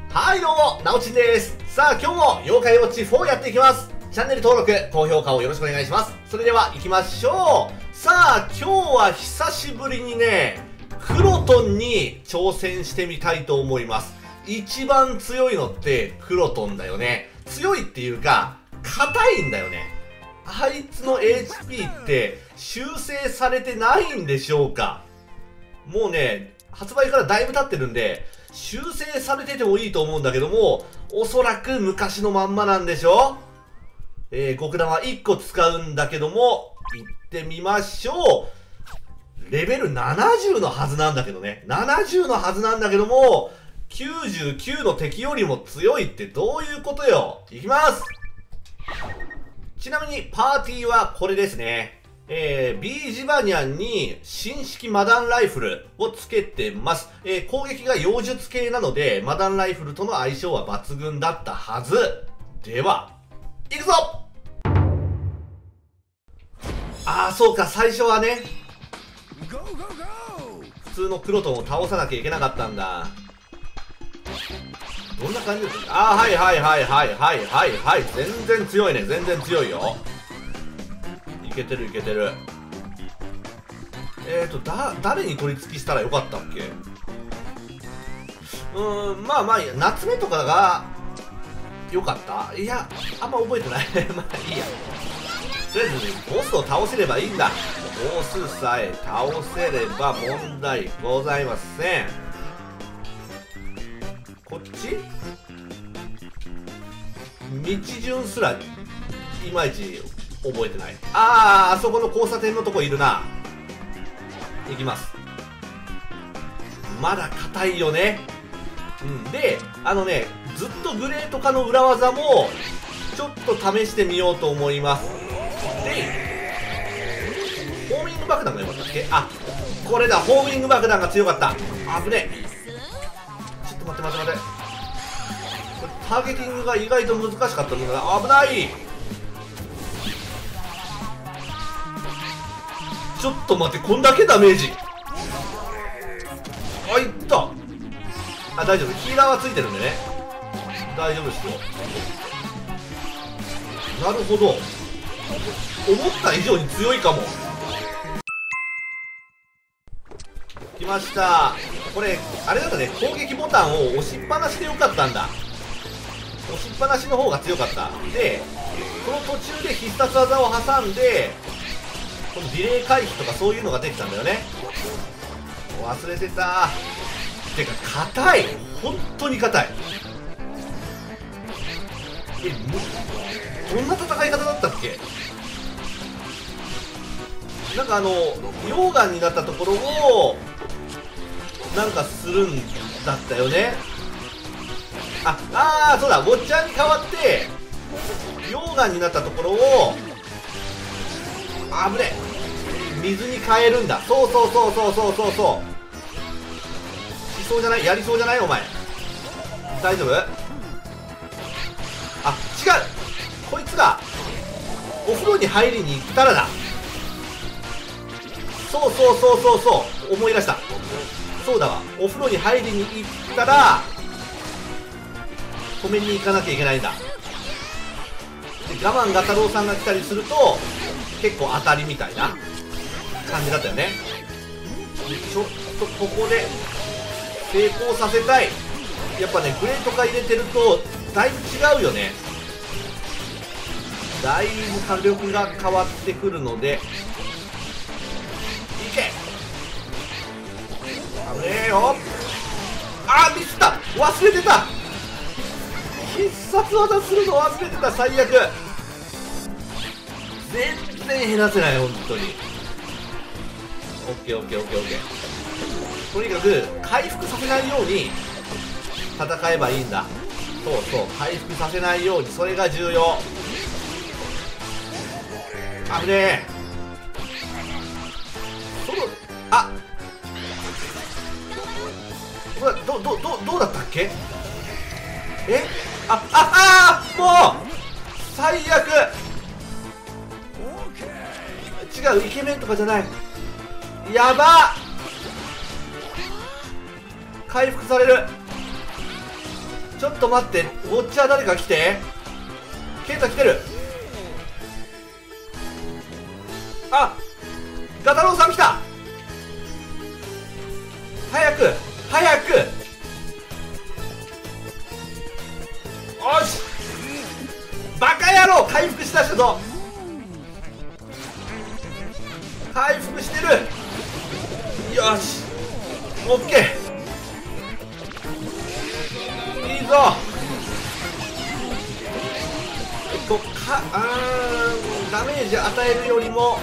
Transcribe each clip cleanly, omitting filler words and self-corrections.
はいどうも、なおちんです。さあ今日も妖怪ウォッチ4やっていきます。チャンネル登録、高評価をよろしくお願いします。それでは行きましょう。さあ今日は久しぶりにね、クロトンに挑戦してみたいと思います。一番強いのってクロトンだよね。強いっていうか、硬いんだよね。あいつの HP って修正されてないんでしょうか。もうね、発売からだいぶ経ってるんで、修正されててもいいと思うんだけども、おそらく昔のまんまなんでしょ。極弾は1個使うんだけども、行ってみましょう。レベル70のはずなんだけどね。70のはずなんだけども、99の敵よりも強いってどういうことよ。いきます。ちなみにパーティーはこれですね。ビージバニャンに新式マダンライフルをつけてます。攻撃が妖術系なので、マダンライフルとの相性は抜群だったはず。では、いくぞ。ああ、そうか、最初はね、普通のクロトンを倒さなきゃいけなかったんだ。どんな感じですか。ああ、はいはいはいはいはいはいはい。全然強いね、全然強いよ。いけてるいけてる。誰に取り付きしたらよかったっけ。まあまあいいや、夏目とかがよかった。いや、あんま覚えてない。まあいいや。とりあえずね、ボスを倒せればいいんだ。ボスさえ倒せれば問題ございません。こっち道順すらいまいち覚えてない。あそこの交差点のとこいるな。行きます。まだ硬いよね。で、ずっとグレート化の裏技もちょっと試してみようと思います。で、ホーミング爆弾が良かったっけ。あ、これだ、ホーミング爆弾が強かった。危ねえ。ちょっと待って。これターゲティングが意外と難しかったんだな。危ない。ちょっと待って、こんだけダメージ。あ、いった。あ、大丈夫。ヒーラーはついてるんでね。大丈夫ですよ。なるほど。思った以上に強いかも。来ました。これ、あれだったね。攻撃ボタンを押しっぱなしでよかったんだ。押しっぱなしの方が強かった。で、この途中で必殺技を挟んで、このディレイ回避とかそういうのができたんだよね。忘れてた。てか硬い、本当に硬い。どんな戦い方だったっけ。なんか溶岩になったところをなんかするんだったよね。そうだ、ウォッチャーに変わって溶岩になったところを危ねえ、水に変えるんだ。そうしそうじゃない、やりそうじゃないお前。大丈夫。違う、こいつがお風呂に入りに行ったらだ。そう思い出した。そうだわ、お風呂に入りに行ったら止めに行かなきゃいけないんだ。で、我慢ガタロウさんが来たりすると結構当たりみたいな感じだったよね。ちょっとここで成功させたい。やっぱね、グレート化入れてるとだいぶ違うよね。だいぶ火力が変わってくるので、いけ。危ねえよ。ミスった。忘れてた。必殺技するの忘れてた。最悪。全然減らせない、本当に。オッケー。とにかく回復させないように戦えばいいんだ。そう回復させないように、それが重要。危ねえ。これどうだったっけ。もう最悪。違う、イケメンとかじゃない。やばっ。回復される。 ちょっと待って、ウォッチャー誰か来て。ケンタ来てる。あ、ガタロウさん来た。早く早く。おし、バカ野郎、回復しだしたぞ。回復してる。よし、オッケー、いいぞ。ダメージ与えるよりも、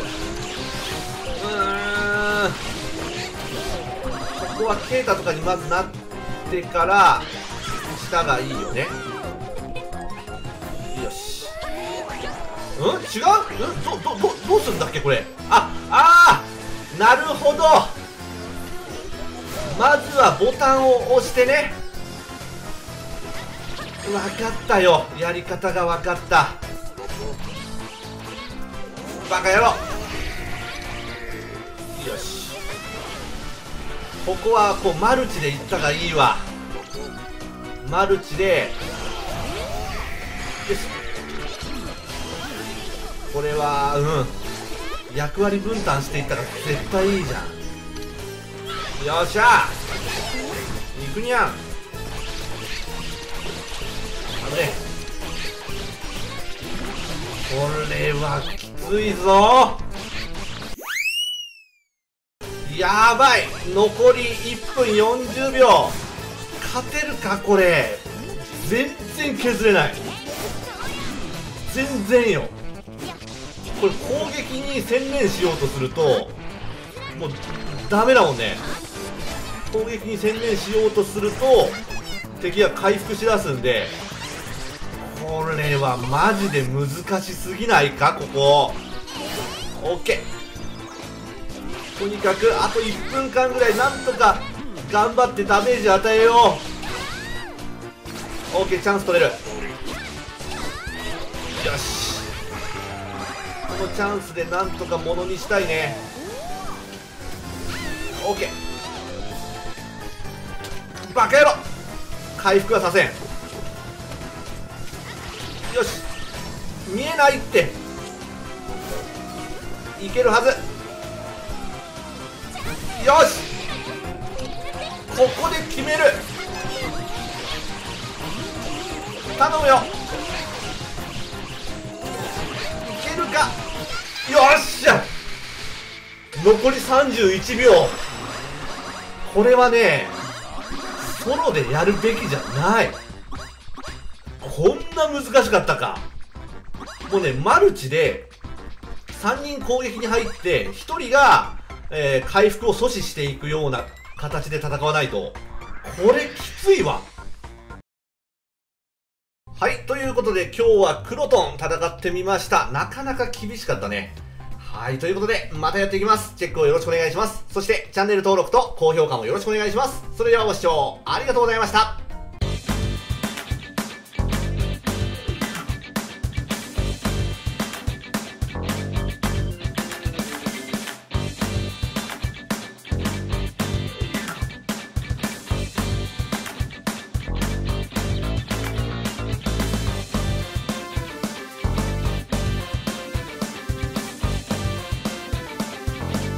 ここはケータとかにまずなってから下がいいよね。よし。違う、どうするんだっけこれ。なるほど。まずはボタンを押してね。分かったよ、やり方が分かった。バカ野郎。よし、ここはこうマルチでいったがいいわ。マルチで、よし、これは役割分担していったら絶対いいじゃん。よっしゃ、いくにゃん。これはきついぞ。やばい、残り1分40秒。勝てるかこれ。全然削れない。全然よ。これ攻撃に専念しようとするともうダメだもんね。攻撃に専念しようとすると敵が回復しだすんで、これはマジで難しすぎないかここ。オッケー、とにかくあと1分間ぐらいなんとか頑張ってダメージ与えよう。オッケー、チャンス取れる。よし、このチャンスでなんとかものにしたいね。オッケー、バカ野郎、回復はさせん。よし、見えないって。いけるはず。よし、ここで決める。頼むよ。いけるか。よっしゃ、残り31秒。これはね、ソロでやるべきじゃない。こんな難しかったか。もうね、マルチで3人攻撃に入って1人が、回復を阻止していくような形で戦わないと、これきついわ。はい、ということで今日はクロトン戦ってみました。なかなか厳しかったね。はい、ということでまたやっていきます。チェックをよろしくお願いします。そしてチャンネル登録と高評価もよろしくお願いします。それではご視聴ありがとうございました。